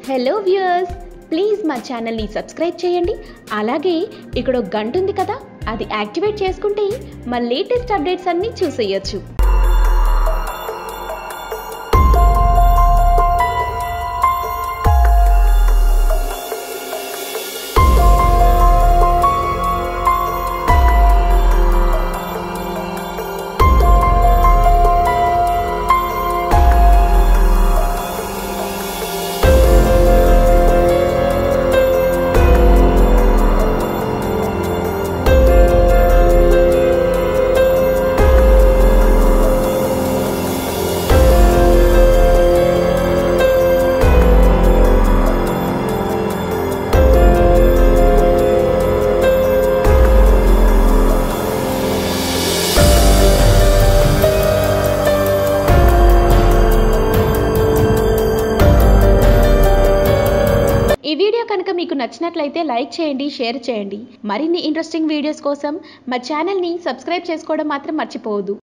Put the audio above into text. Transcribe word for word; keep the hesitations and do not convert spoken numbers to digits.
Hello viewers, please మా ఛానల్ని subscribe చేయండి. అలాగే ఇక్కడ ఒక గంట ఉంది కదా, అది యాక్టివేట్ చేసుకుంటే మా లేటెస్ట్ అప్డేట్స్ అన్నీ చూసేయొచ్చు. ఈ వీడియో కనుక మీకు నచ్చినట్లయితే లైక్ చేయండి, షేర్ చేయండి. మరిన్ని ఇంట్రెస్టింగ్ వీడియోస్ కోసం మా ఛానల్ని సబ్స్క్రైబ్ చేసుకోవడం మాత్రం మర్చిపోవద్దు.